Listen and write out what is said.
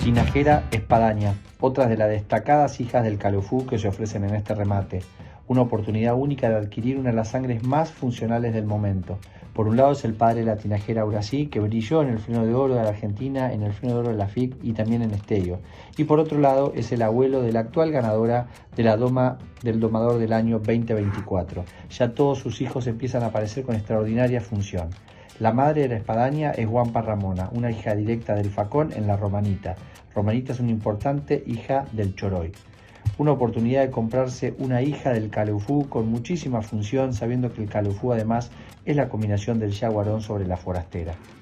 Tinajera Espadaña, otras de las destacadas hijas del Calufú que se ofrecen en este remate. Una oportunidad única de adquirir una de las sangres más funcionales del momento. Por un lado es el padre de la tinajera Urasí, que brilló en el freno de oro de la Argentina, en el freno de oro de la FIC y también en Estéreo. Y por otro lado es el abuelo de la actual ganadora de la Doma del Domador del año 2024. Ya todos sus hijos empiezan a aparecer con extraordinaria función. La madre de la Espadaña es Guampa Ramona, una hija directa del Facón en la Romanita. Romanita es una importante hija del Choroy. Una oportunidad de comprarse una hija del Calufú con muchísima función, sabiendo que el Calufú además es la combinación del Yaguarón sobre la Forastera.